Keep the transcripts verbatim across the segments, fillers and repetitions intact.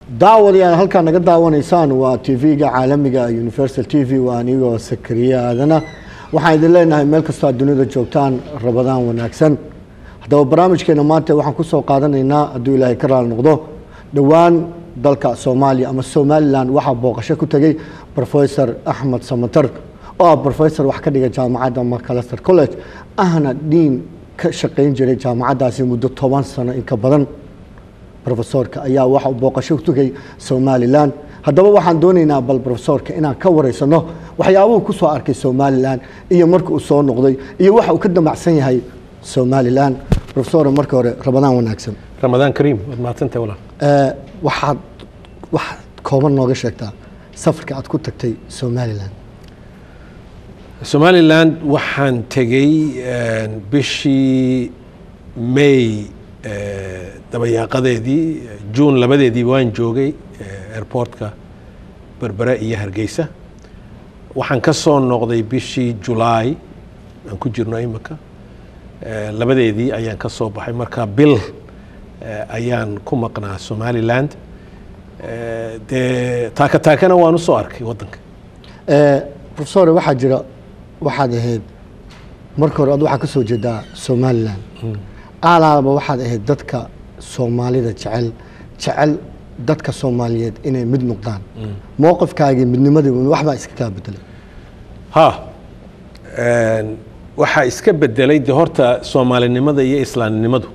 دعوة هل كان قد دعوة إنسان وتيفي عالمي يونيفرسال تيفي وأنيو سكرية هذانا وحيد الله إنها ملك استاد الدنيا جوتان رمضان وناكسن هذا برامج كنا مانته وحن كسر قادنا إننا أدو إلى كرر النقطة دوان دلك سومالي أما السومالي لان واحد بوقشة كنت جاي بروفيسور أحمد سمتر أو بروفيسور واحد كده جامعة دم كلاستر كولج أهنا دين كشقين جري جامعة داسي مدة طوان سنة إنك بدن بروفيسور كأيا واحد بوقشة كنت جاي سومالي لان هذا واحد دونينا بالبروفيسور كإنا كوري سنة وحياوه كسر أركي سومالي لان إيه مرك أصول نقضي إيه واحد وكده مع سنة هاي سومالي لان بروفيسور مركوري رمضان وناكسن رمضان كريم ما تنتهي ولا أه واحد واحد كومن نوغا شيكتا سفرك aad ku tagtay Somaliland Somaliland waxaan tagay bishii May dabayaaqadeedii June labadeedii waan joogay airportka Berbera iyo Hargeysa waxaan ka soo noqday bishii July aan ku jirno imika labadeedii ayaan ka soo baxay marka bil ayaan ku maqnaa Somaliland de taaka taakana waan u soo arkay wadanka ee professor waxa jira waxaad ahayd marka hore waxa ka soo jeedaa Somaliland aalaaba waxaad ahayd dadka Soomaalida jecel jecel dadka Soomaaliyeed inay mid noqdaan mowqifkaaga midnimada waxba iska ka bedelay ha een waxa iska bedelay de horta Soomaalinimada iyo Islaamnimadu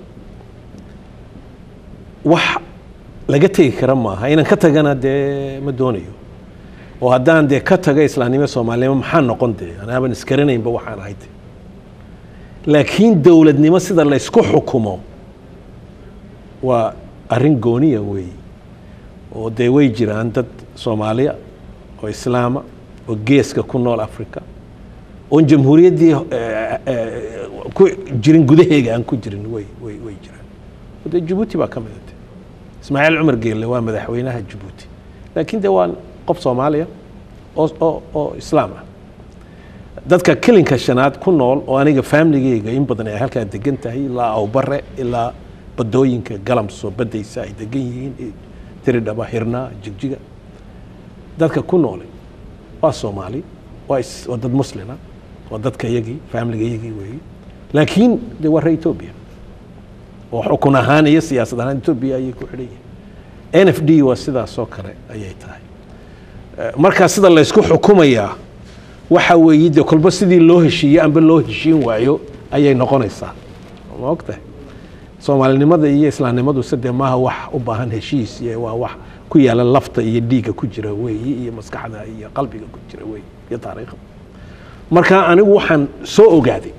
wax laga tagi kara maaha inaan ka tagana dee ma doonayo oo haddaan dee ka taga islaamnimo Soomaaliya maxaa noqon dee anaaban iskaranaynba waxaan ahayd laakiin dowladnimo sida la isku xukumo waa arrin gooniya weey oo dee way jiraan dad Soomaaliya oo islaama oo geeska ku nool Afrika oo jamhuuriyaddii ku jirin gudaheega aan ku jirin way way way jiraan oo dee Djibouti baa ka mid ah إسماعيل عمر قال له waa madaxweynaha Djibouti laakiin dawaan qof Soomaaliya oo oo oo islaam ah dadka kilinka shanaad ku nool oo aniga familygeyga in badan ay halka degan tahay ilaa aw bare ilaa badooyinka galamso badaysa ay degan yihiin tiridaba hirna jigjiga dadka ku nool waa Soomaali waa dad muslima waa dadka yagi familygeyga weey laakiin de waa Ethiopia oo xukun ahaan iyo siyaasad ahaan Ethiopia ay ku xidhay N F D waa sidaas oo kale ayay tahay marka sida la isku xukumayaa waxa weeye de kolba sidii loo heshiiyay amba loo heshiin waayo ayay noqonaysaa ma ogtahay Soomaalinimada iyo Islaamnimadu sidee maaha wax u baahan heshiis iyo waa wax ku yaala lafta iyo dhiiga ku jira weeye iyo maskaxda iyo qalbiga ku jira weeye iyo taariikhda marka anigu waxaan soo ogaaday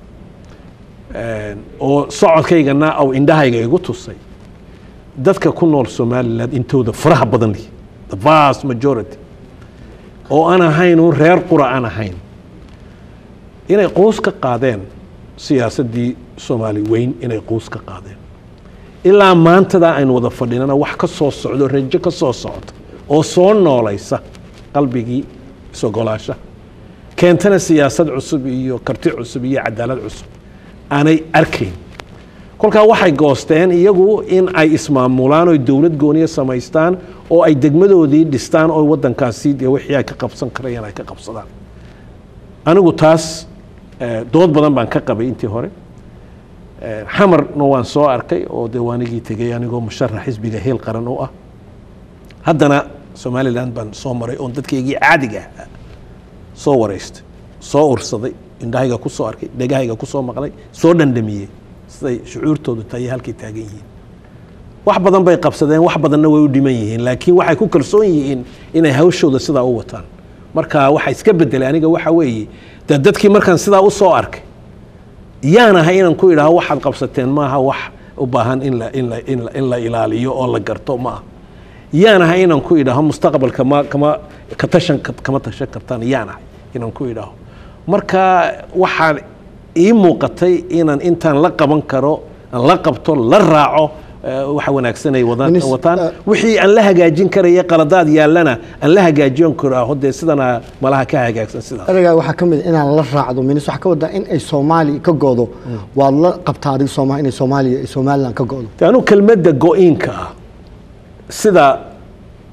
oo socodkaygana aw indhahayga igu tusay dadka ku nool Somaliland intooda faraha badan leh the vast majority oo aan ahayn oo reer quraan ahayn inay qoys ka qaadeen siyaasadii Soomaali weyn inay qoys ka qaadeen ilaa maanta aan wada fadhinana wax ka soo socdo rajo ka soo socdo oo soo noolaysa qalbigii soo golaasha keentana siyaasad cusub iyo karti cusub iyo cadaalad cusub aanay arkayn kolka waxay goosteen iyagu in ay ismaamulaan oo dawlad gooniye samaystaan oo ay degmadoodii dhistaan oo wadankaasi wixii ay ka qabsan karayaan ay ka qabsadaan anigu taas dood badan baan ka qabay intii hore xamar no waan soo arkay oo diiwaanigii tagay anigoo musharax xisbiga heel qaran oo ah haddana Somaliland baan soo maray oo dadkeygii caadiga ah soo wareystay soo ursaday indhahayga ku soo arkay dhagahayga ku soo maqlay soo dhandhamiyay siday shucuurtoodu tahay halkii taagan yihiin wax badan bay qabsadeen wax badanna way u dhiman yihiin laakiin waxay ku kalsoon yihiin inay hawshooda sidaa u wataan marka waxa iska bedelay aniga waxa weeye dadkii markaan sidaa u soo arkay yaana ha inaan ku idhaaho waxaad qabsateen maaha wax u baahan in la in la in la ilaaliyo oo la garto ma yaana ha inaan ku idhaaho mustaqbalka ma kama ka tashan kama tashan kartaan yaana inaan ku idhaaho marka waxaan ii muuqatay inaan intaan la qaban karo aan la qabto la raaco waxa wanaagsan ay wadaan wataan wixii aan la hagaajin karay qaladaad yaalana aan la hagaajiyo karo hodee sidana malaha ka hagaagsan sida ariga waxa kamid inaan la raacdo minis waxa ka wada in ay Soomaali ka goodo waa la qabtaa Soomaali in Soomaaliya Somaliland ka goodo taanu kelmadda go'inka sida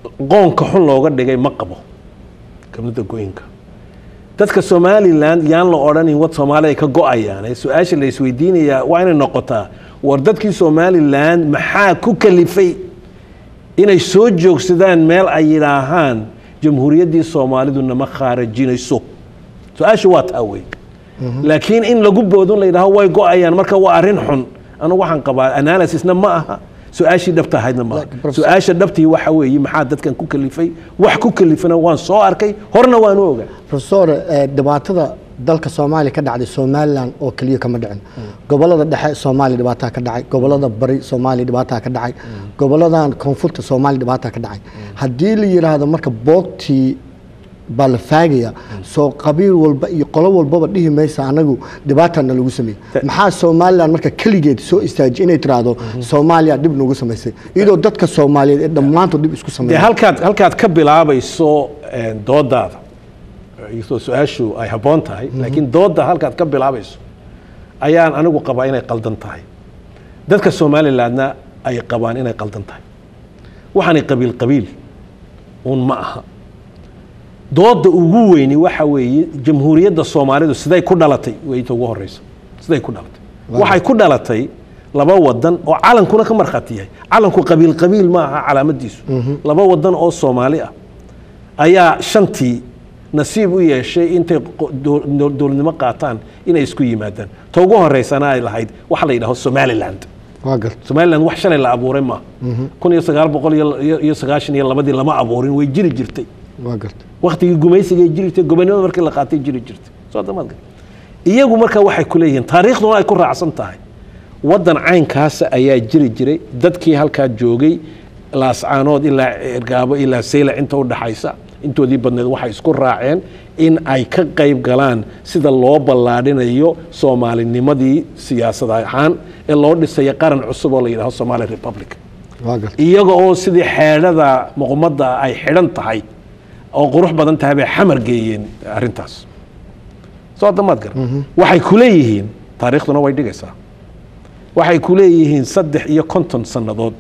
qoonka xun looga dhigay ma qabo kamida go'inka dadka Somaliland yaan la odhanin wad Soomaaliya ka go'ayaan su'aasha la isweydiinaya waa inay noqotaa war dadkii Somaliland maxaa ku kalifay inay soo joogsadaan meel ay yiraahaan jamhuuriyaddii Soomaalidu nama khaarajinayso su'aashu waa taa weey laakiin in lagu boodon la yiraahdo way go'ayaan marka waa arin xun anu waxaan qabaa analysisna ma aha su'aashi dhabta ahaydna ma su'aasha dhabtii waxa weeye maxaa dadkan ku kalifay wax ku kalifana waan soo arkay horna waan u ogaa professor dhibaatada dalka Soomaaliya ka dhacday Somaliland oo kaliya kama dhicin gobolada dhexe Soomaaliya dhibaato ka dhacay gobolada bari Soomaaliya dhibaato ka dhacay goboladan koonfurta Soomaaliya dhibaato ka dhacay hadii la yiraahdo marka boogtii balfaagaya soo qabiil walba iyo qolo walba dhihi maysa anagu dhibaatana lagu sameeyay maxaa Somaliland marka kaligeed soo istaajin inay tiraahdo Soomaaliya dib nagu sameysay iyadoo dadka Soomaaliyeed ee dhamaantood dib isku sameeyay halkaad halkaad ka bilaabayso doodaada iyadoo su'aashu ay haboon tahay laakiin dooda halkaad ka bilaabayso ayaan anigu qabaa inay qaldan tahay dadka Somalilandna ay qabaan inay qaldan tahay waxaan qabiil qabiil un ma aha dooda ugu weyni waxa weeye jamhuuriyadda Soomaalidu siday ku dhalatay way ugu horeyso siday ku dhalatay waxay ku dhalatay laba wadan oo calankuna ka marxati yahay calanku qabiil qabiil ma aha calaamadiisu laba wadan oo Soomaali ah ayaa shantii nasiib u yeeshay intay dowladnimo qaataan inay isku yimaadaan ta ugu horeysana ay lahayd waxa la yiraahdo Somaliland waagal Somaliland wax shalay la abuuray ma kun iyo sagaal boqol iyo sagaashan iyo labadii lama abuurin way jiri jirtay waagal waqtigii gumaysiga jirtay gobonimada markii la qaatay jiri jirtay soo damaadka iyagu marka waxay ku leeyihiin taariikhduna ay ku raacsan tahay wadan caynkaas ayaa jiri jiray dadkii halka joogay laascaanood ilaa ergaabo ilaa Seylac inta u dhaxaysa intoodii badneed waxay isku raaceen in ay ka qayb galaan sida loo ballaadhinayo Soomaalinimadii siyaasad ahaan ee loo dhisay qaran cusub oo la yiraahdo Somali Republic waagal iyaga oo sidii xeelada muqamadda ay xidhan tahay oo qurux badan tahay bay xamar geeyeen arintaas soo damaad gar waxay ku leeyihiin taariikhduna way dhigaysaa waxay ku leeyihiin saddex iyo konton sanadood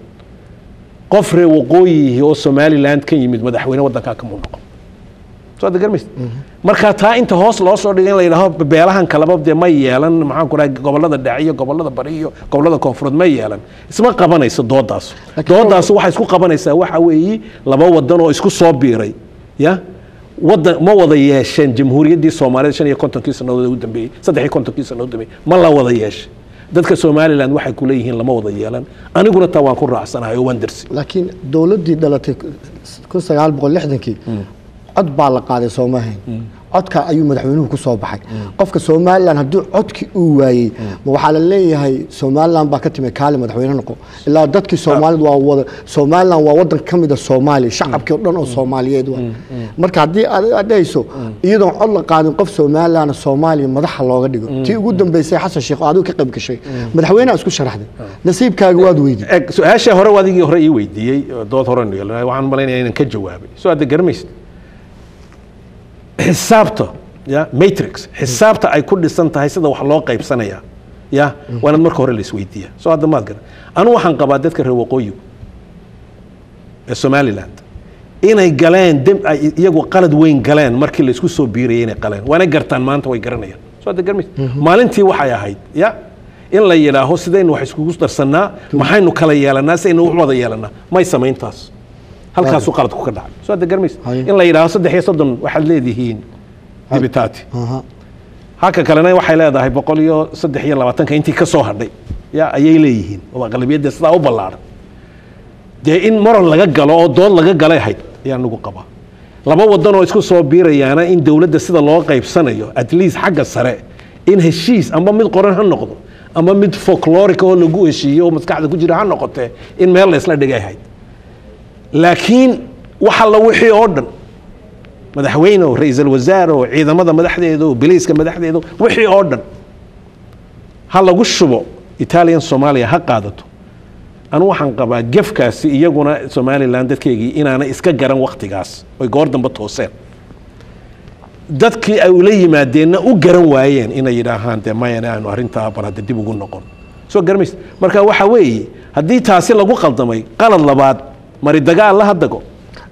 qof reer waqooyi oo Somaliland ka yimid madaxweyne wadanka ka muuqdo soo dagarmis marka taa inta hoos loo soo dhigay in la yiraahdo beelahan kala babde ma yeelan maxaan ku raay gobolada dhac iyo gobolada bari iyo gobolada koonfureed ma yeelan isma qabanayso doodaas doodaas waxay isku qabanaysaa waxa weeye laba wadan oo isku soo biiray ya wada ma wada yeesheen jamhuuriyaddii Soomaaliya shan iyo konton sanadood ugu dambeeyay saddex iyo konton sanadood dambeeyay ma la wada yeeshay dadka Somaliland waxay ku leeyihiin lama wada yeelan aniguna taa waan ku raacsanahay oo waan darsi laakiin dawladdii dhalatay kun sagaal boqol lixdan-kii cod baa la qaaday Soomaaliya codka ayuu madaxweynuhu ku soo baxay qofka Somaliland haduu codki uu waayay ma waxa la leeyahay Somaliland baa ka timay kaali madaxweyne noqo ilaa dadkii Soomaalidu waa wada Somaliland waa wadan kamida Soomaaliya shacabkii dhan oo Soomaaliyeed waa marka hadii aad adayso iyadoo cod la qaadin qof Somaliland Soomaaliya madaxa looga dhigo tii ugu dambeysay Xasan Sheekh oo aad ka qayb gashay madaxweynaha isku sharaxday nasiibkaaga waad weydiiyay su'aasha hore wadigii hore ii weydiiyay dood hore waxaan malaynayaa inaan ka jawaabay soo aad garmaysid حسابته يا ماتريكس حسابته أي كل سنة هاي سده وحلاق قيب سنة يا يا وأنا مركه هو اللي سويدية سو هذا ما أقدر أنا وحن قبادات كره وقويه السومالي لاند إنا يقلان دم يجوا قلد وين قلان مركه اللي سكوا سو بيرين قلان وأنا قرتان ما أنت ويقرنا يا سو هذا قرمي ما لنتي وحيا هاي يا إن لا يلا هو سدين وحسكوا قصدر سنة ما حينو كلا يلا الناس إنه وحده يلا ما يسمين تاس هل كاسو قرض كوكدا سو هذا قرميس إن لا يراه صدق يصدم واحد ليدهين دبتاتي هكا كلنا واحد لا ذا بقوليو صدق يلا وطنك أنتي كسوهر دي يا أي ليهين وغالبية ده صدا وبلار ده إن مرة لقى جلا أو دول لقى جلا هيد يعني نقول قبا لما ودنا ويسكو صوبير يعني إن دولة ده صدا الله قيب سنة يو أتليس حاجة سريع إن هالشيء أما من القرآن هالنقطة أما من فولكلوريك هو لجوء الشيء ومسكعد كوجرا هالنقطة إن ما يلا يسلا دقاي هيد لكن وحلا وحي أردن مدحوينه رئيس الوزراء وعيدا ماذا مدحديدو بليس كان مدحديدو وحي أردن هلا وشبو إيطاليان سوماليا حق قادته أنا وحن قبا جف كاسي يجونا سومالي لاندت كيجي إن أنا إسكا جران وقت جاس ويقردن بتوصل dadkii ay ula yimaadeen u garan waayeen inay yiraahaan de ma yanaan arinta barada dib ugu noqon soo garmis marka waxa weeye hadii taasi lagu qaldamay qalad labaad mari dagaal la hadago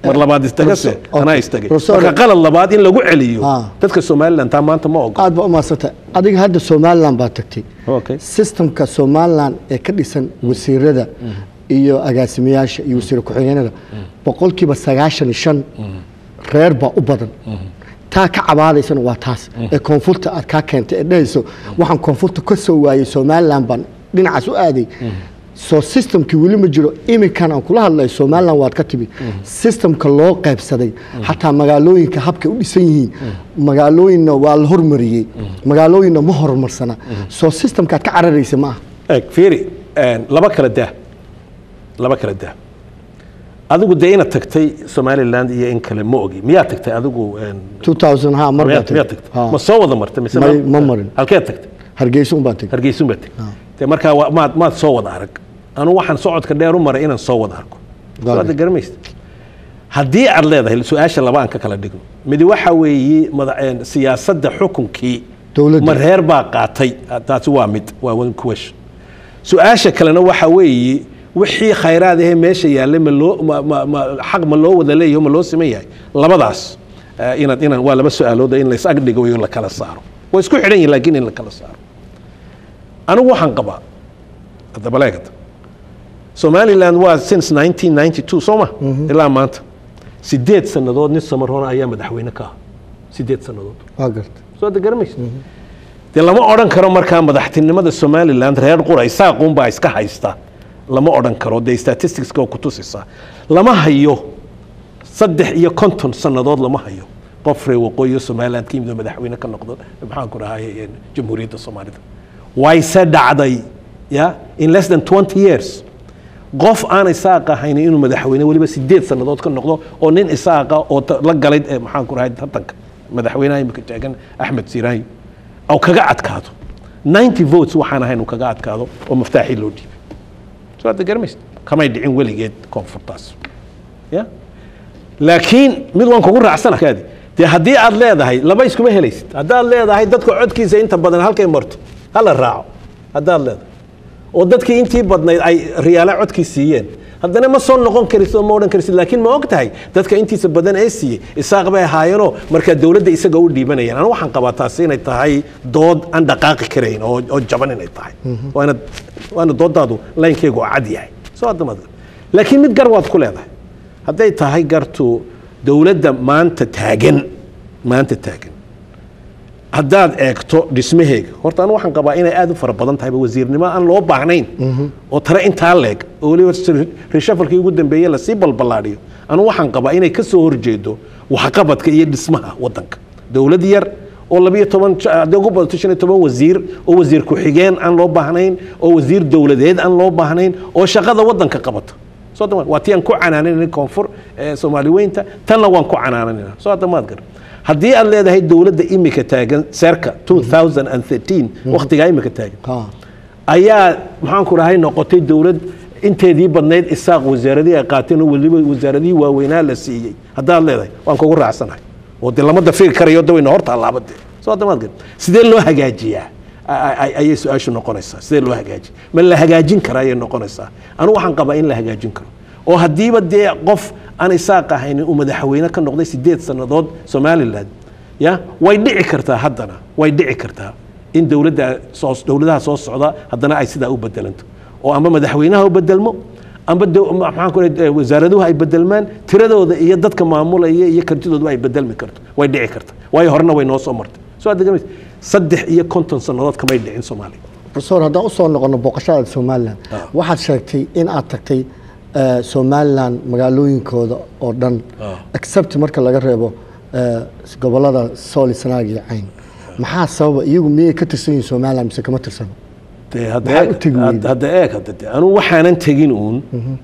mar labaad istagase Professor- anaa istagay Professor- marka qalad labaad in lagu celiyo Ah. dadka Somaliland taa maanta ma ogola aad ba u maasanta adiga hadda Somaliland baa tagtay okay systemka Somaliland ee ka dhisan wasiirada iyo agaasimayaasha iyo wasiir ku-xigeenada boqolkiiba sagaashan iyo shan reer baa u badan taa ka cabaadaysana waa taas ee koonfurta aad ka keentay ee dhahayso waxaan koonfurta ka soo waayay Somaliland baan dhinacaas u aaday soo systemkii weli ma jiro iminkan aan kula hadlay Somaliland waad ka tibi systemka loo qaybsaday xataa magaalooyinka habka u dhisan yihiin magaalooyinna waa la hormariyay magaalooyinna ma horumarsana soo systemka ka cararaysa ma aha eeg fiiri een, laba kala daa laba kala daa adigu dee inaad tagtay Somaliland iyo in kale ma ogi miyaa tagtay adigu een, two thousand ha mar miyaa miyaa tagtay ma soo wada martay mise Ma- ma marin. halkeed tagtay Hargeysa un baan tagay hargeysun baad tagtay dee markaa waa- maad maad soo wada arag anu waxaan socodka dheer u maray inaan soo wada arko Gaar. waad garamaysa haddii aad leedahay su-aasha laba aan ka kala dhigno midi waxa weeye madax een, siyaasadda xukunkii Dowladda. ma reer baa qaatay taasi waa mid waa one question su-aasha kalena waxa weeye wixii khayraad ahee meesha yaallay ma loo ma ma ma xaq ma loo wada leeyaho ma loo siman yahay labadaas eh, inaad inaan waa laba su-aalood in la is agdhigo iyo la kala saaro way isku xidhan yihin laakiin in la kala saaro anigu waxaan qabaa haddaba leegata Somaliland waa since nineteen ninety-two soo ma ilaa maanta sideed sannadood nin Samaroona ayaa madaxweyne ka ah sideed sannadood waa garta soo da garamaysa dee lama odhan karo markaa madaxtinimada Somaliland reer qura isaaqun baa iska haysta lama odhan karo dee statistics oo ku tusisa lama hayo saddex iyo konton sannadood lama hayo qof reer waqooyi Somaliland ka yimid oo madaxweyne ka noqdo maxaan ku rahay jamhuuriyadda Soomaalida way se dhacday ya in less than twenty years qof aan isaaq ahayn inuu madaxweyne waliba sideed sannadood ka noqdo oo nin isaaqa oo ta- la galay eh, maxaan ku rahay tartanka madaxweynaha imika taagan Axmed Siraayi oo kaga adkaado ninety votes waxaan ahayn uu kaga adkaado oo maftaaxii loo dhiibay soo aad garmaysid kamay dhicin weligeed koonfurtaas ya laakiin mid waan kugu raacsanahay dee haddii aad leedahay laba iskuma helaysid haddaad leedahay dadka codkiisa inta badan halkay marto hala raaco haddaad leedahay oo dadkii intii badnayd ay riyaala codkii siiyeen haddana ma soo noqon karisid oo ma odhan karisid laakiin ma og tahay dadka intiisa badan ee siiyey isaaq bay ahaayeenoo markaa dowladda isaga u dhiibanayaan anu waxaan qabaa taasi inay tahay dood aan dhaqaaqi karayn oo oo jaban inay tahay waana waana doodaadu laynkeygu oo cad yahay soo haddamaad laakiin mid gar waad ku leedahay hadday tahay gartu dowladda maanta taagan maanta taagan haddaad eegto dhismaheega horta anu waxaan qabaa inay aad u fara badan tahay wasiirnimo aan loo baahnayn oo tare intaa leeg oo weliba reshafalkii ugu dambeeyey lasii balballaadhiyo anu waxaan qabaa inay ka soo horjeedo waxqabadka iyo dhismaha waddanka dowlad yar oo labiyo toban haddii ugu badato shan iyo toban wasiir oo wasiir ku-xigeen aan loo baahnayn oo wasiir dowladeed aan loo baahnayn oo shaqada waddanka qabata soo damaad waa tii aan ku canaananay koonfur ee Soomaali weynta tanna waan ku canaananayna soo damaad gar haddii aad leedahay dowladda imika taagan seerka two thousand thirteen waqtigaa imika taagan ha ayaa maxaan ku dhahay noqotay dowlad inteedii badnayd isaaq wasaaradii ay qaateen oo waliba wasaaradii waaweynaa la siiyey haddaad leedahay waan kugu raacsanahay oo dee lama dafiri karayo dawayna horta laabade soo damaad gar sidee loo hagaajiyaa ay- ay- ayay su-aashu noqonaysaa sidee loo hagaajiya ma la hagaajin karaa ayay noqonaysaa anu waxaan qabaa in la hagaajin karo oo haddiiba dee qof aan isaaq ahaynin uu madaxweyne ka noqday sideed sannadood Somaliland ya way dhici kartaa haddana way dhici kartaa in dowladda soo dowladaha soo socda haddana ay sidaa u bedelanto oo ama madaxweynaha u bedelmo amba dow- maxaan ku leeyahay wasaaraduhu ay bedelmaan tiradooda iyo dadka maamulaya iyo kartidooda ay bedelmi karto way dhici kartaa waayo horena way noo soo martay soo adeegmaysa saddex iyo konton sannadood kamay dhicin Soomaaliya professor haddaan usoo noqono booqashada Somaliland waxaad sheegtay in aad tagtay eh, Somaliland magaalooyinkooda oo dhan except marka laga reebo eh, gobolada Sool iyo Sanaag iyo Cayn maxaa sababa iyagu miyay ka tirsan yihiin Somaliland mise kama tirsano dee Maxay hadda u tegi weyday? hadda eeg hadda dee anu waxaanan tegin uun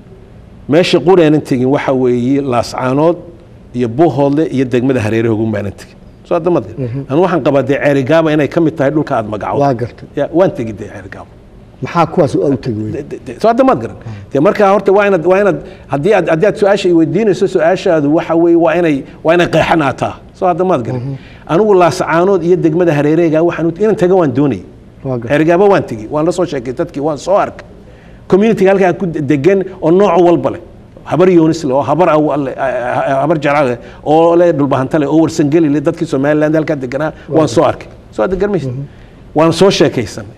meesha quraanan tegin waxa weeye laascaanood iyo buuhoodle iyo degmada hareerahoogun baanan tegin soo hadda mad anu waxaan qabaa dee ceerigaaba inay ka mid tahay dhulka aad magacowdo waa gartay ya waan tegi dee ceerigaaba maxaa kuwaas u tegi weyday soo hadda maad garan dee markaa horta waa inaad waa inaad haddii aad haddii aad su-aasha i weydiinayso su-aashaadu waxa weeye waa inay waa inay qeexanaataa soo hadda maad garan anigu laascaanood iyo degmada hareerahayga waxaan inaan taga waan doonayay waa gartay xergaaba waan tegi waan la soo sheekay dadkii waan soo arkay community halkaa ku degan oo nooc walba leh habar yoonis le oo habar awalle habar jalaale oo le dhulbahantale oo warsangeli le dadkii Soomaaliland halka deganaa waan soo arkay soo degarmaysid waan soo sheekaysanay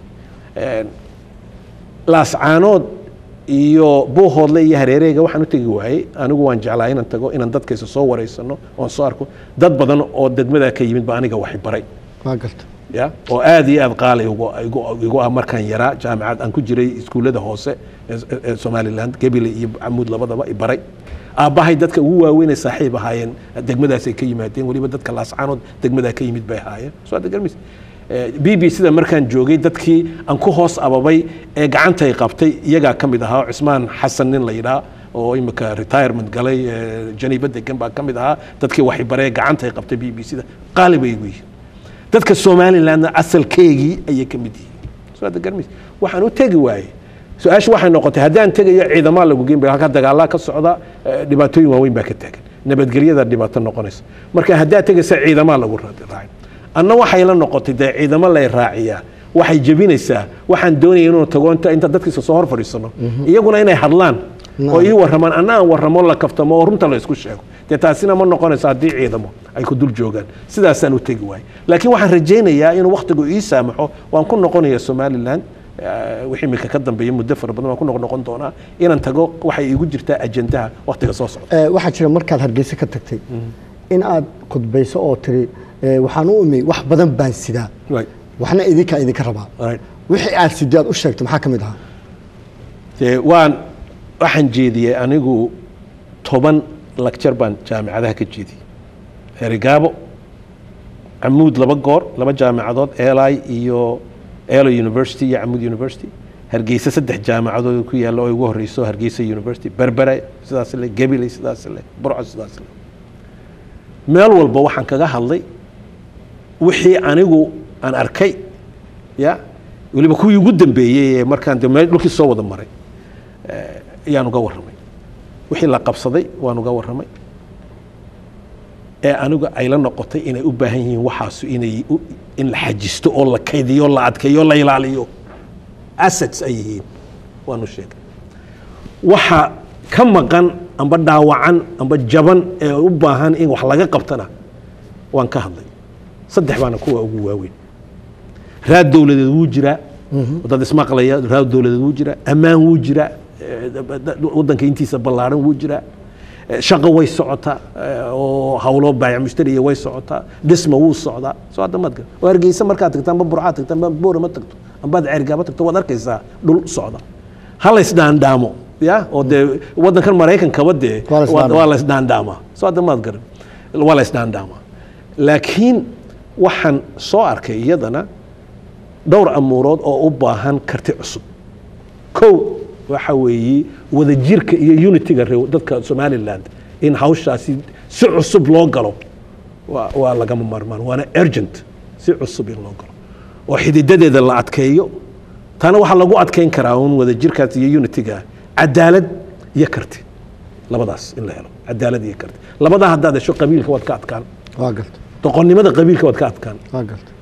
laascaanood iyo buuhoodle iyo hareereyga waxaan u tegi waayay anigu waan jeclaa inaan tago inaan dadkaysa soo wareysano oon soo arko dad badan oo degmada ka yimid ba aniga waxay baray waa garta ya oo aad iyo aad qaali ugu igu ah markaan yaraa jaamacad aan ku jiray iskuulada hoose ee Somaliland Gabile iyo Amuud labadaba i baray aabahay dadka ugu waaweyn ee saaxiib ahaayeen degmadaas ay ka yimaadeen waliba dadka laascaanood degmada ka yimid bay ahaayeen soo degarmis B B C da markaan joogay dadkii aan ku hoos ababay ee gacanta ay qabtay iyaga kamid ahaa Cusmaan Xasan nin la yiraahdo oo imika retirement galay Janiiba degan baa kamid ahaa dadkii waxay baree gacanta ay qabtay B B C da qaaliba ay weeyeen dadka Somaliland asalkeegii ayay kamid yihiin soo degarmis waxaan u tagi waayay su'aashu waxay noqotay haddaan tagayo ciidamada lagu geyn baa halka dagaal ka socda dhibaatooyin waaweyn baa ka taagan nabadgelyada dhibaato noqonaysa marka haddaan tagaysa ciidamada lagu raacay anna waxay la noqotay de ciidamo la raaciya waxay jabinaysaa waxaan doonayay inuu tago inta inta dadkiisa soo hor fadhiisano iyaguna inay hadlaan oo ii waramaan anna aan waramo la kaftamo oo runta la isku sheego de taasina ma noqonaysa haddii ciidamo ay ku dul joogaan sidaasaan u tegi waayay laakiin waxaan rajaynayaa inuu waqtigu ii saamaxo waan ku noqonayaa Somaliland wixii mika ka dambeeyay muddo fara badan waan ku noqon doonaa inaan tago waxay igu jirtaa ajendaha waqtiga soo socda waxaa jira markaad Hargeysa ka tagtay in aad khudbayso oo tiri waxaan u umay wax badan baan sidaa waxna idinka idinka rabaa wixii aad sidaad u sheegtay maxaa kamid ahaa ee waan waxaan jeediyay anigu toban lecture baan jaamacadaha ka jeediyay Herigaabo Amuud laba goor laba jaamacadood Eli iyo Eli University iyo Amuud University Hargeysa saddex jaamacadood ku yaalo oo ugu horeyso Hargeysa University Berbera sidaas le Gabile sidaas le Burco sidaas le meel walba waxaan kaga hadlay wixii anigu aan arkay ya waliba kuwii ugu dambeeyay markaan meel dhulkii soo wada maray ee ayaan uga warramay wixii la qabsaday waan uga warramay ee anigu ay la noqotay inay u baahan yihiin waxaas inay in la xajisto oo la kaydiyo la adkeeyo la ilaaliyo assets ay yihiin waanu sheegay waxa ka maqan amba dhaawacan amba jaban ee u baahan in wax laga qabtana waan ka hadlay saddex baana kuwa ugu waaweyn raad dawladeed wuu jiraa dad ismaqlaya raad dawladeed wuu jiraa amaan wuu jiraa wadanka intiisa ballaaran wuu jiraa shaqo way socotaa oo hawlo baayac mushtariya way socotaa dhisma wuu socdaa soo dhammaadka oo Hargeysa markaad tagtaan ba Burco tagtaan ba Boorama tagto amba Ceergaabo tagto waad arkaysaa dhul socda hal isdaandhaamo ya oo de wadankan Mareykanka wade waa la isdaandhaama soo dhammaad waa la isdaandhaama laakiin waxaan soo arkay iyadana dhowr amuurood oo u baahan karti cusub kow waxa weeye wada jirka iyo unity-ga dadka Somaliland in hawshaasi si cusub loo galo waa laga marmaan waana urgent si cusub in loo galo oo xididadeeda la adkeeyo tana waxa lagu adkeyn karaa un wada jirkaas iyo unity-ga cadaalad iyo karti labadaas in la helo cadaalad iyo karti labada haddaad hesho qabiilka wad ka adkaan waa galto doqonnimada qabiilka wad ka adkaan waa galto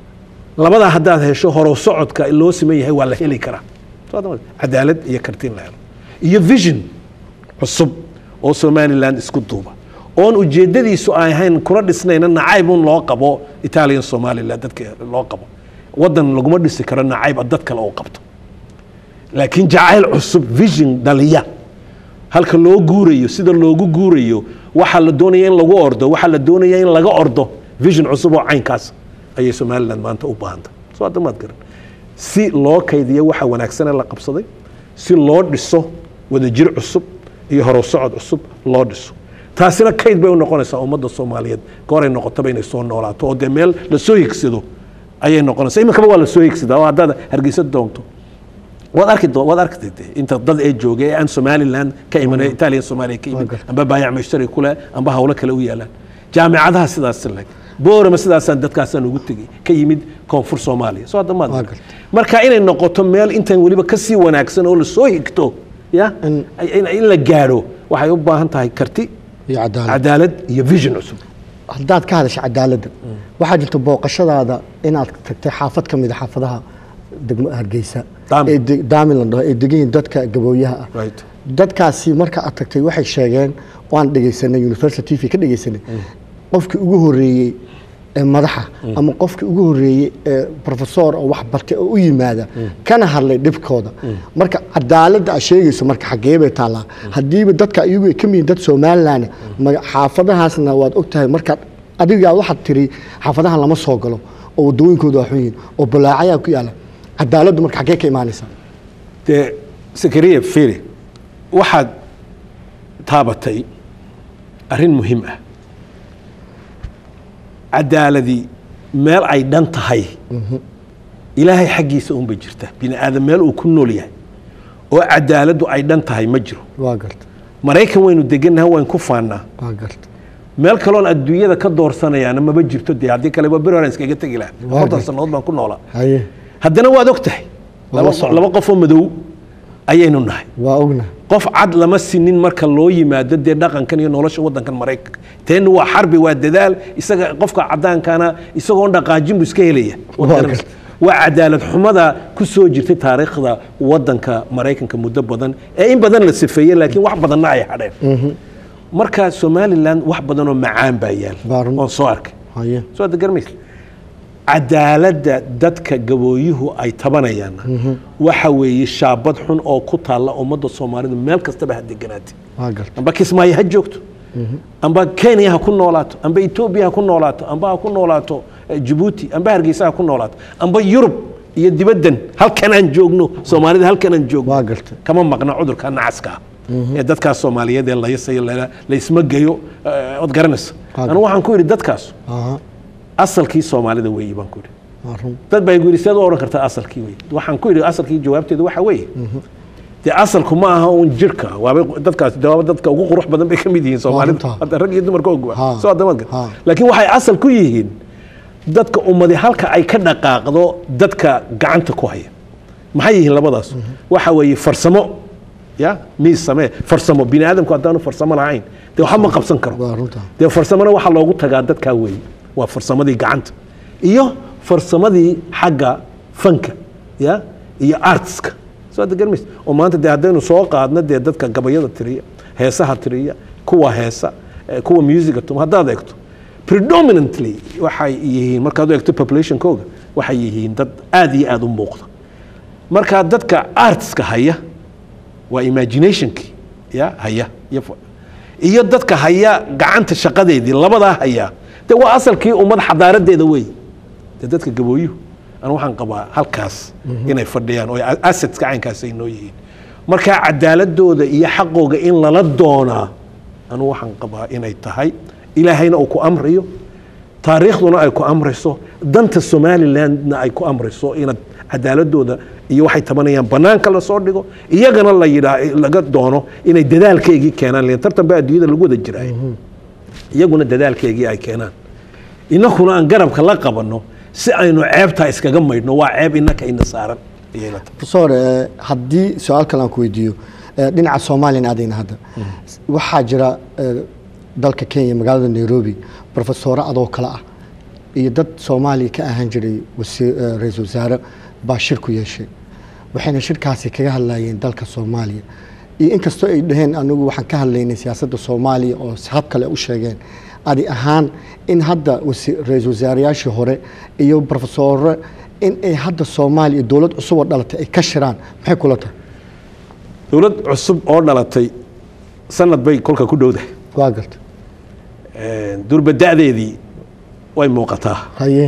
labada haddaad hesho horo socodka loo siman yahay waa la heli karaa cadaalad iyo karti in la helo iyo vision cusub oo Somaliland isku duuba oon ujeedadiisu ay ahayn kuna dhisnayna nacayb un loo qabo Italian Somaliland dadka loo qabo wadan laguma dhisi karo nacayb dad kale oo qabto laakiin jacayl cusub vision dhaliya halka loo guurayo sida loogu guurayo waxa la doonayaa in lagu ordo waxa la doonayaa in laga ordo vision cusub oo caynkaas ayay Somaliland maanta u baahanta soo dhammaad garan si loo kaydiyo waxa wanaagsan la qabsaday si loo dhiso wada jir cusub iyo horo socod cusub loo dhiso taasina kayd bay u noqonaysaa ummadda Soomaaliyeed gooray noqotaba inay soo noolaato oo de meel la soo higsado ayay noqonaysaa iminka waa la soo higsadaa oo hadda Hargeysa doonto waad arki waad arkay inta dad ay joogay aan Somaliland ka imanay Italian Soomaaliya ka iman amba baayac mushtari kula amba hawlo kale u yeelan jaamacadaha sidaas lag Boorama sidaasaan dadkaasaan ugu tagay ka yimid koonfur Soomaaliya soo dhammaad marka inay noqoto meel intan waliba ka sii wanaagsan oo la soo higto ya in la gaaro waxay u baahan tahay karti iyo cadaalad cadaalad iyo vision cusub haddaad ka hadashay cadaaladda waxaa jirta booqashadaada inaad tagtay xaafad ka mid ah xaafadaha degmo Hargeysa ee Daamiland ee degan dadka gabooyaha ah dadkaasi marka aad tagtay waxay sheegeen waan dhegaysanay Universal T V ka dhegaysanay qofkii ugu horeeyay ee madaxa ama qofkii ugu horeeyay ee professor oo wax bartay oo u yimaada kana hadlay dhibkooda marka cadaaladda ay sheegayso marka xagee bay taalaa hadiiba dadka iyagu ay ka mid dad Soomaaliland xaafadahaasna waad ogtahay marka adiga waxaad tiri xaafadaha lama soo galo oo wadooyinkooda wax weyn oo balaacaya ku yaala cadaaladdu marka xagee ka imaanaysa de Sakariya Firi waxaad taabatay arrin muhiim ah cadaaladii meel ay dhan tahay ilaahay xaggiisa uun bay jirtaa bini aadam meel uu ku nool yahay oo cadaaladdu ay dhan tahay ma jiro waa garta maraykan waynu degannahay waan ku faannaa waa garta meel kaloon adduunyada ka doorsanayaana maba jirto dee haddii kale waa beri hore iskaga tegi lahaa afartan sannadood baan ku noolaa haye haddana waad og tahay laba qof oo madow ayaynu nahay waa ogna qof cad lama sinin marka loo yimaado dee dhaqankan iyo nolosha waddankan maraykanka teena waa xarbi waa dadaal isaga qofka cadaankana isagoon dhaqaajin buu iska helaya waa cadaalad xumada ku soo jirtay taariikhda waddanka maraykanka muddo badan ee in badan la sifeeyey laakiin wax badanna ay hadheen marka Somaliland wax badan oo macaan baa yaal oo soo arkay haye soo degarmays cadaaladda dadka gabooyuhu ay tabanayaan waxa weeye shaabad xun oo ku taala ummadda Soomaalidu meel kastaba ha deganaatay waa garta amba Kismaayo ha joogto amba Kenya ha ku noolaato amba Ethiopia ha ku noolaato amba ha ku noolaato Djibouti amba Hargeysa ha ku noolaato amba Europe iyo dibaddan halkan aan joogno Soomaalida halkan aan joogno waa garta kama maqna cudurka nacaska ee dadkaas Soomaaliyeed ee la yasayo la isma geeyo od garanaysa anu waxaan ku yiri dadkaas asalkii Soomaalida weeyay baan ku yiri dad bay guri sidoo oran kartaa asalkii weey waxaan ku yiri asalkii jawaabteedu waxa weey de asalku ma aha un jirka waa dadkaas jawaab dadka ugu qurux badan bay kamid yihiin Soomaalida hadda rag iyo dumar ka ogwa soo adamad laakiin waxay asal ku yihiin dadka ummadi halka ay ka dhaqaaqdo dadka gacanta ku haya maxay yihiin labadaas waxa weey farsamo ya miis samee farsamo bini aadamku haddaanu farsamo lahayn de waxa ma qabsan karo de farsamona waxa loogu tagaa dadka weey waa farsamadii gacanta iyo farsamadii xagga fanka ya iyo artska soo degarmis oo maanta de haddaynu soo qaadna de dadka gabayada tiriya heesaha tiriya kuwa heesa kuwa music tum haddaad eegto predominantly waxay yihiin markaad eegto population kooga waxay yihiin dad aad iyo aad u muuqda marka dadka artska haya waa imaginationki ya haya iyo dadka haya gacanta shaqadeedii labadaa haya de waa asalkii ummad xadaaradeeda weey de dadka gabooyuhu anu waxaan qabaa halkaas inay fadhiyaan oo assets gacankaas ay noo yihiin marka cadaaladooda iyo xaqooga in lala doonaa anu waxaan qabaa inay tahay ilaahayna uu ku amriyo taariikhduna ay ku amrayso danta Somalilandna ay ku amrayso inaad cadaaladooda iyo waxay tabanayaan banaanka la soo dhigo iyagana la yiraahdo laga doono inay dadaalkeegii keenaan leen tartan baa adduunyada lagu wada jiray iyaguna dadaalkeegii ay keenaan inakuna aan garabka la qabano si aynu ceebta iskaga maydno waa ceeb inaka ina saaran professor haddii su'aal kale aan ku weydiiyo dhinaca Soomaaliya aadayna hadda waxaa jira dalka Kenya magaalada Nairobi professor adoo kala ah iyo dad Soomaali ka ahaan jiray ra'iisul wasaare baa shir ku yeeshay waxayna shirkaasi kaga hadlayeen dalka Soomaaliya iyo inkastoo ay dhaheen anigu waxaan ka hadlaynay siyaasadda Soomaaliya oo hab kale u sheegeen adi ahaan in hadda ra'iisul wasaarayaashii hore iyo professor in ay hadda Soomaaliya dawlad cusub oo dhalatay ay ka shiraan maxay kula tahay dawlad cusub oo dhalatay sanad bay kolka ku dhowdahay waa garta ee durbadaadeedii way muuqataa haye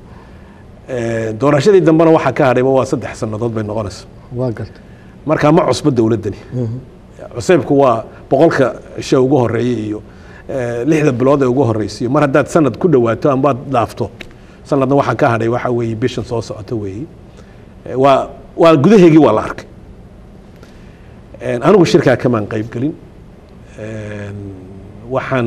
ee doorashadii dambana waxa ka hadhay waa saddex sanadood bay noqonaysaa waa garta marka ma cusba dawladani cusubku waa boqolka shay ugu horeeyay iyo lixda bilood ee ugu horeysay mar haddaad sanad ku dhawaato amba dhaafto sanadna waxa ka hadhay waxa weey bishan soo socota weey waa waa gudaheegii waa la arkay een anigu shirka kamaan qayb galin een waxaan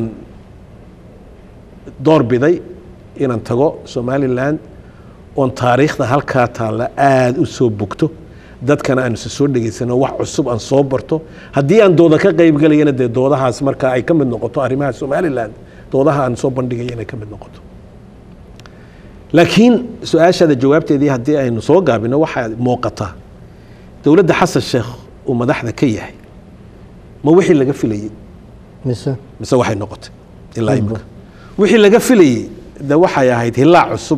door biday inaan tago Somaliland on taariikhda halka taala aad u soo bugto dadkana aan soo dhageysano wax cusub aan soo barto haddii aan dooda ka qayb galayna de doodahaas marka ay ka mid noqoto arrimaha Somaliland doodaha aan soo bandhigayna ka mid noqoto laakiin su'aashada jawaabteedii haddii aynu soo gaabino waxa muuqata dawladda Xasan Sheekh oo madaxda ka yahay ma wixii laga filayey mise mise waxay noqotay ilaa imika wixii laga filayey de waxay ahayd hilaac cusub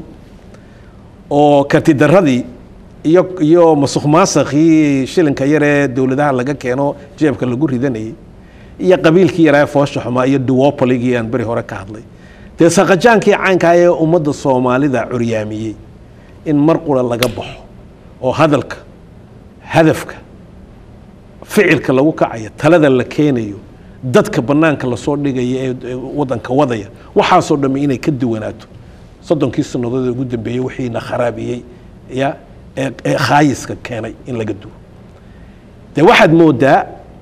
oo kartidaradii iyo iyo masuq maasaqii shilinka yar ee dowladaha laga keeno jeebka lagu ridanayay iyo qabiilkii yaraa foosha xumaa iyo duopoligii aan beri hore ka hadlay dee saqajaankii caynka ee ummadda soomaalida curyaamiyey in mar qura laga baxo oo hadalka hadafka ficilka lagu kacayo talada la keenayo dadka banaanka lasoo dhigaya ee wadanka wadaya waxaasoo dhammi inay ka duwanaato soddonkii sannadood ee ugu dambeeyey wixiina kharaabiyey ya ee khaayiska keenay in laga duwo dee waxaad moodaa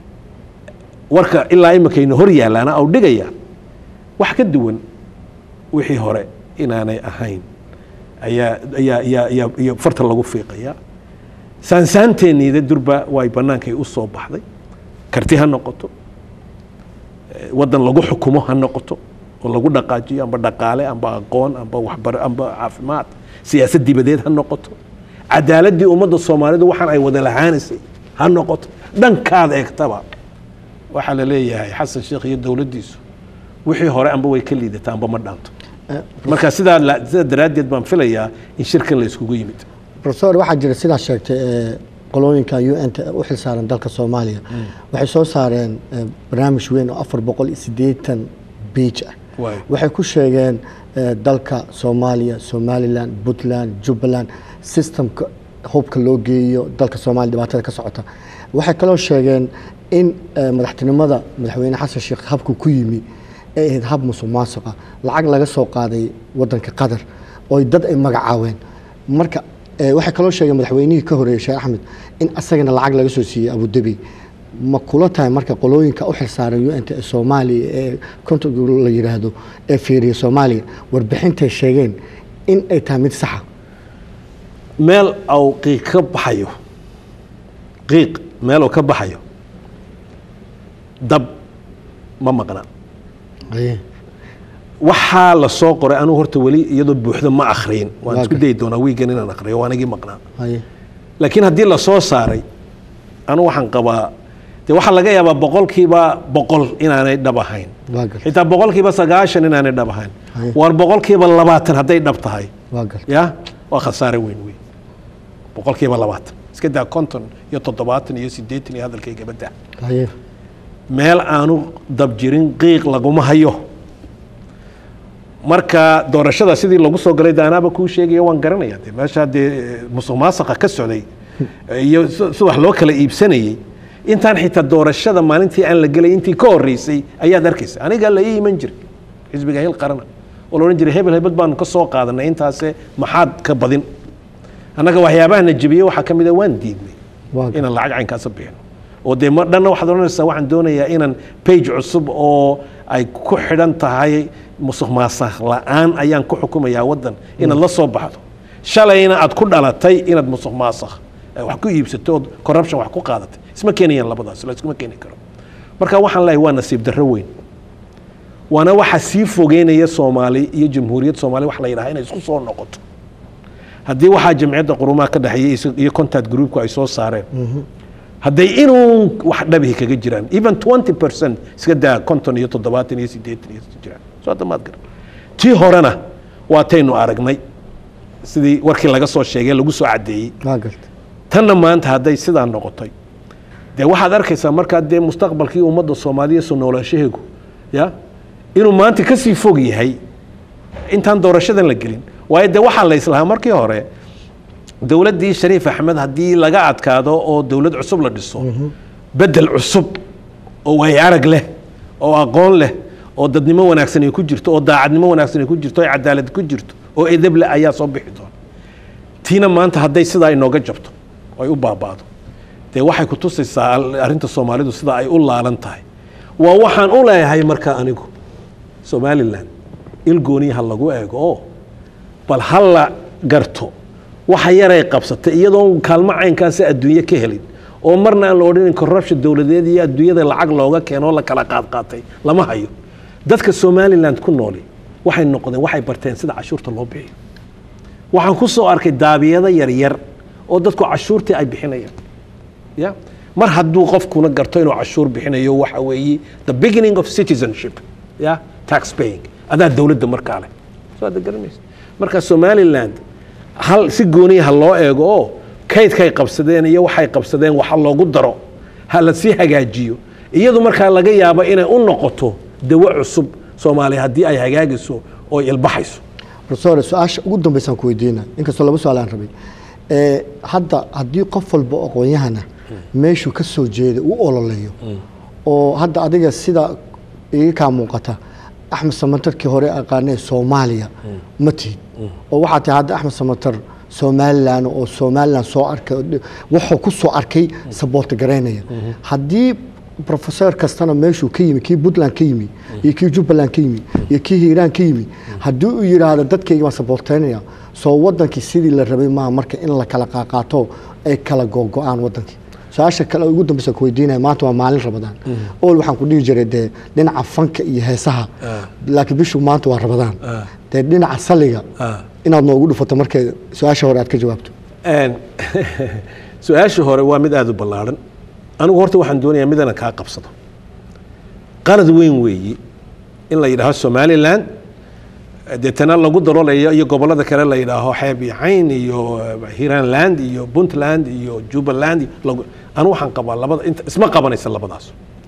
warka ilaa imikayna hor yaalaana au dhigaya wax ka duwan wixii hore inaanay ahayn ayaa ayaa ayaa ayaa iyo farta lagu fiiqaya saansaanteeniida durba way bannaankay u soo baxday karti ha noqoto waddan lagu xukumo ha noqoto oo lagu dhaqaajiyo amba dhaqaale amba aqoon amba waxbar amba caafimaad siyaasad dibadeed ha noqoto cadaaladii ummadda soomaalidu waxaan ay wada lahaanaysay ha noqoto dhankaad eegtaba waxaa la leeyahay xasan sheekh iyo dowladdiisu wixii hore amba way ka liidataa amba ma dhaanto marka sidaa sidaa daraaddeed baan filayaa in shirkan la iskugu yimid professor waxaa jira sidaa sheegtay qolooyinka u n ta u xilsaaran dalka soomaaliya waxay soo saareen barnaamij weyn oo afar boqol iyo siddeetan beej ah waxay ku sheegeen dalka soomaaliya somaliland puntland jubbaland systemka hubka loo geeyo dalka soomaaliya dhibaatada ka socota waxay kaloo sheegeen in madaxtinimada madaxweyne xasan sheekh habku ku yimi ay ahayd hab musuq maasuqa lacag laga soo qaaday wadanka qatar oo dad ay magacaaween marka waxay kaloo sheegeen madaxweynihii ka horeeyay sheekh axmed in asagana lacag laga soo siiyey abudabi ma kula tahay marka qolooyinka u xilsaaran u n t ee soomaaliya ee konton la yidhaahdo ee fiiriya soomaaliya warbixintay sheegeen in ay tahay mid saxa meel au qiiq ka baxayo qiiq meel uu ka baxayo dab ma maqna waxaa la soo qoray anuu horta weli iyadoo buuxda ma akhriyin waan isku dayi doonaa wiigan inaan akhriyo waan igii maqnaa laakiin haddii la soo saaray anuu waxaan qabaa dee waxaa laga yaabaa boqolkiiba boqol inaanay dhab ahayn xitaa boqolkiiba sagaashan inaanay dhab ahayn waar boqolkiiba labaatan hadday dhab tahay ya waa khasaare weyn wey boqolkiiba labaatan iska daa konton iyo toddobaatan iyo siddeetan iyo hadalkayga badda meel aanu dab jirin qiiq laguma hayo marka doorashada sidii lagu soo galay daanaaba kuu sheegaya waan garanaya de meesha dee musuq maasaqa ka socday iyo si wax loo kala iibsanayay intaan xitaa doorashada maalintii aan la gelay intii ka horeysay ayaad arkaysa aniga la ii iman jiray xisbiga hil qarana oo la odhan jiray hebel hebel baanu ka soo qaadanay intaase maxaad ka badin annaga waxyaabaha na jebiyey waxaa ka mid a waan diidnay inaan lacag caynkaasa bixino oo dee ma dhanna waxaad odhanaysaa waxaan doonayaa inaan page cusub oo ay ku xidhan tahay musuq maasuq la'aan ayaan ku xukumayaa waddan inaad la soo baxdo shalayna aad ku dhalatay inaad musuq maasuq wax ku iibsato ood corruption wax ku qaadatay isma keenayaan labadaas la iskuma keeni karo marka waxaan leeyahay waa nasiib darro weyn waana waxa sii fogeynaya soomaali iyo jamhuuriyad soomaaliya wax la yidhaha inay isku soo noqoto haddii waxaa jamciyadda qurumaha ka dhexeeyey iyo contact groupku ay soo saareen hadday inuu wax dhabihi kaga jiraan even twenty percent iska daa konton iyo toddobaatan iyo siddeetan iyo jiraan soo hadda maad garan tii horena waataynu aragnay sidii warkii laga soo sheegay lagu soo caddeeyey tanna maanta hadday sidaa noqotay dee waxaad arkaysaa markaa dee mustaqbalkii ummadda soomaaliya soo noolaashaheegu ya inuu maanta ka sii fog yahay intaan doorashadan la gelin waayo dee waxaa la islahaa markii hore dowladdii shariif axmed haddii laga adkaado oo dowlad cusub la dhiso bedel cusub oo way arag leh oo aqoon leh oo dadnimo wanaagsan ay ku jirto oo daacadnimo wanaagsan ay ku jirto oo cadaalad ku jirto oo edeb leh ayaa soo bixi doona tiina maanta hadday sidaa inooga jabto oo ay u baabaado dee waxay ku tusaysaa arrinta soomaalidu sida ay u laalan tahay waa waxaan u leeyahay marka anigu somaliland il gooniyaha lagu eego oo bal ha la garto waxa yaray qabsatay iyadoo kaalmo caynkaasi adduunyo ka helin oo marna aan la odhanin corruption dowladeed iyo adduunyada lacag looga keeno la kala qaad qaatay lama hayo dadka somaliland ku nooli waxay noqdeen waxay barteen sida cashuurta loo bixiyo waxaan ku soo arkay daabiyada yaryar oo dadku cashuurtii ay bixinayaan ya mar hadduu qofkuna garto inuu cashuur bixinayo waxa weeye the beginning of citizenship ya tax paying adaa dowladda markaa leh soo aad garanaysa marka Somaliland hal si gooni ah loo eego oo kaydkay qabsadeen iyo waxay qabsadeen waxa loogu daro hala si hagaajiyo iyadu markaa laga yaabo inay u noqoto dawo cusub Soomaaliya haddii ay hagaagiso oo ilbaxayso professor su'aasha ugu dambaysan ku weydiina inkastoo laba su'aal aan rabay ee hadda haddii qof walba aqoon-yahana meeshu ka soo jeeda uu ololeeyo oo hadda adiga sida iga ka muuqata Axmed Samatarkii hore aqaanay Soomaaliya ma tiid oo waxa tahay hadda Axmed Samatar Somaliland oo Somaliland soo arkay wuxuu ku soo arkay support gareynaya haddii professor kastana meeshu ka yimi kii Puntland ka yimi iyo kii Jubaland ka yimi iyo kii Hiiraan ka yimi haddii uu yiraahdo dadkayga ma supportaynaya soo wadankii sidii la rabay ma marka in la kala qaaqaato ay kala go'go'aan wadankii su'aasha kale ugu dambaysa ku weydiinaya maanta waa maalin Ramadaan oo waxaan ku dhihi jiray de dhinaca fanka iyo heesaha laakiin bishu maanta waa Ramadaan de dhinaca saliga inaad noogu dhufato marka su'aasha hore aad ka jawaabto een su'aasha hore waa mid aad u ballaaran anigu horta waxaan doonayaa midana ka qabsado qalad weyn weeyi in la yiraahdo Somaliland deetana lagu darolayo iyo gobolada kale la yiraahdo xeeb iyo cayn iyo Hiiranland iyo Puntland iyo Jubaland anu waxaan qabaa labada inta isma qabanaysa labadaas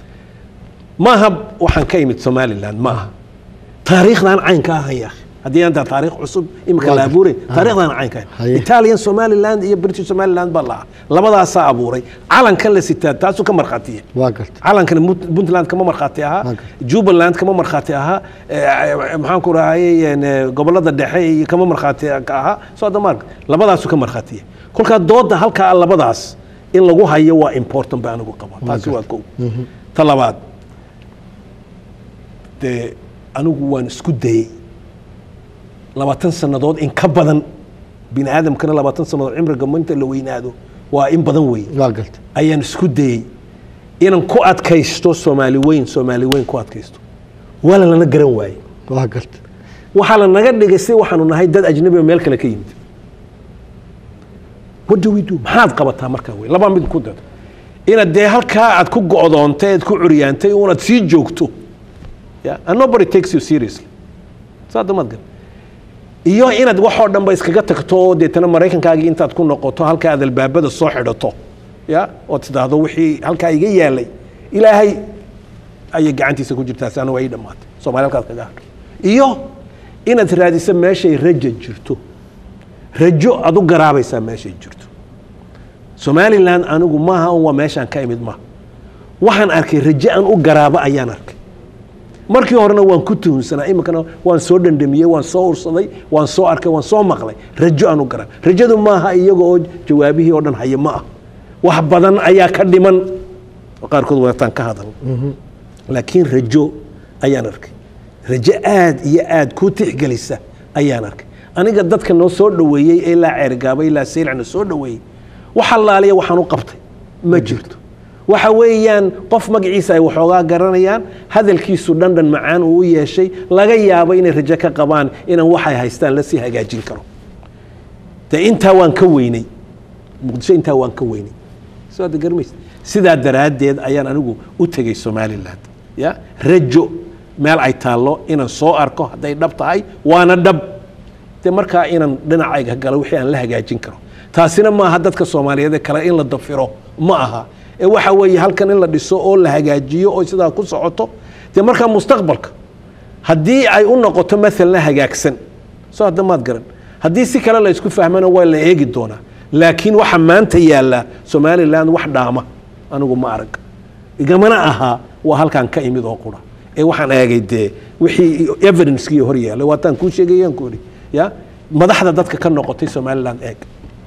maaha waxaan ka imid Somaliland maaha taariikhdan cayn ka ahaya haddii anta taariikh cusub imka la abuuray taariikhdan cayn ka Italian Somaliland iyo British Somaliland baa labadaas abuuray calanka la sitaa taas ka marxatiye waa gartay calanka Puntland kama marxati aha Jubaland kama marxati aha maxaan ku raayay gobolada dhexe kama marxati aha soo dhammaan labadaas ka marxatiye kulka dooda halka labadaas in lagu hayo waa important baan ugu qabaa taasi waa ko talabaad de anigu waan isku dayay labaatan sanadood in ka badan bin aadam kana labaatan sanadood cimriga inta la weynaado waa in badan weey waa galta ayaan isku dayay inaan ku adkaysto Soomaali weyn Soomaali weyn ku adkaysto wala lana garan waay waa galta waxa la naga dhigaysay waxaanu nahay dad ajnabi meel kale ka yimid what do we do maxaad qabataa markaa weey laba mid ku dad ina de halka aad ku go'doontay ku curyaantay oo aad sii joogto yeah and nobody takes you seriously saadamad gal iyo inaad wax oo dhan ba iskaga tagto deetana Mareykankaagi intaad ku noqoto halka aad albaabada soo xidhato ya oo tidaado wixii halka iga yaalay ilaahay ay gacantiisa ku jirtaa sana way dhamaatay Soomaaliyalkaas kaga hadho iyo inaad raadiso meeshay rajo jirto rajo aad u garaabaysaa meeshay jirto Somaliland anigu maaha oo meeshan ka imid ma waxaan arkay rajo aan u garaabo ayaan arkay markii horena waan ku tuhunsanaa imikana waan soo dhandhamiyay waan soo ursaday waan soo arkay waan soo maqlay rajo aan u garan rajadu maaha iyaga oo jawaabihii oo dhan haya ma ah wax badan ayaa ka dhiman qaarkood wadataan ka hadal laakiin rajo ayaan arkay rajo aad iyo aad ku tixgelisa ayaan arkay aniga dadka noo soo dhaweeyay ee la ceergaabay la seelcana soo dhaweeyay waxa laaliya waxaan u qabtay ma jirto waxa weeyaan qof magaciisa ay waxoogaa garanayaan hadalkiisu dhandhan macaan uu yeeshay laga yaabo inay rajo ka qabaan inaan waxay haystaan la sii hagaajin karo ta inta waan ka weynay muqdisho inta waan ka weynay soo garmays sida daraadeed ayaan anigu u tagay Somaliland ya rajo meel ay taalo inaan soo arko haday dhab tahay waana dhab te marka inaan dhinacayga galo wixii aan la hagaajin karo taasina ma aha dadka Soomaaliyeed kale in la dafiro ma aha ee waxa weeye halkan in la dhiso oo la hagaajiyo oo sida ku socoto te marka mustaqbalka hadii ay u noqoto mesela hagaagsan soo hadamaad garan hadii si kale la isku fahmana waa la eegi doona laakiin waxa maanta yaala Somaliland wax dhaama anigu ma arag igamana aha waa halkan ka imid oo qura ee waxaan eegay de wixii evidence-kii hor yaala waataan ku sheegayaan ku ya madaxda dadka ka noqotay Somaliland eeg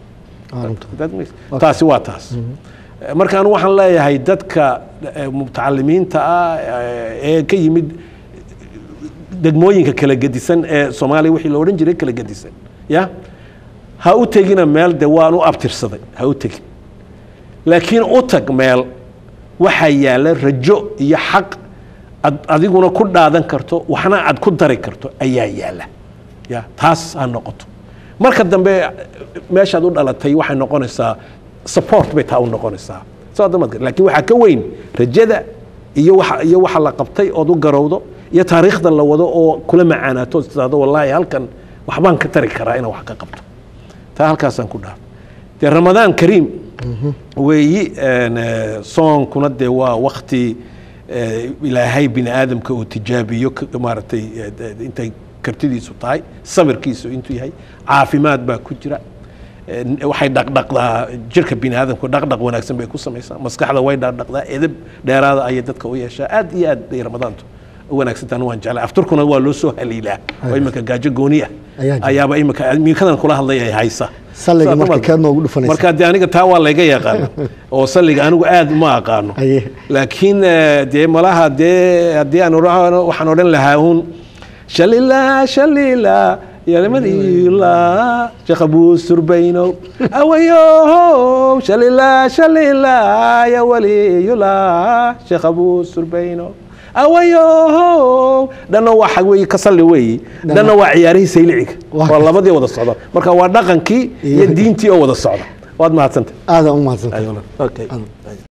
taasi waa taas markaan waxaan leeyahay dadka mutacalimiinta ah ee ka yimid degmooyinka kala gedisan ee Soomaaliya wixii loo oran jiray kala gedisan ya ha u tagina meel de waan u abtirsaday ha u tagin laakiin u tag meel waxa yaala rajo iyo xaq adiguna ku dhaadan karto waxna aad ku dari karto ayaa yaala ya taas aan noqoto marka dambe meeshaad u dhalatay waxay noqonaysaa support bay taa u noqonaysaa soo damad laakiin waxa ka weyn rajada iyo waxa iyo waxa la qabtay oo u garowdo iyo taariikhda la wado oo kula macaanaato sidoo wallahi halkan waxbaan ka tari karaa inaan wax ka qabto taa halkaasaan ku dhaaf de ramadaan kariim weeyi soon kuna de waa waqti ilaahay bini aadamka uu tijaabiyo maartay intay kartidiisu tahay sabirkiisu intuu yahay caafimaad baa ku jira waxay dhaqdhaqdaa jirka bini aadamku dhaqdhaq wanaagsan bay ku samaysaa maskaxda way dhaqdhaqdaa edeb dheeraada ay dadka u yeeshaa aad iyo aad ay ramadaantu wanaagsantaan waan jeclay afturkuna waa loo soo haliilaa oo imika gaajo gooni ah ayaaba imika miikadan kula hadlay ay haysa salliga marka ka noogu dhufanaysa marka de aniga taa waa layga yaqaan oo salliga anigu aad ma aqaano laakiin de malaha de hadii aan waxaan odhan lahaa uun shalila shalila يا لمدي الله شيخ أبو سربينو أويو شليلا شليلا يا ولي الله شيخ أبو سربينو أويو دنا واحد وي كسل وي دنا وعياري سيلعك والله بدي وضع الصعدة مركا ودقن كي يدينتي أو وضع الصعدة واد ما هتسنت هذا أم هتسنت أيوة أوكي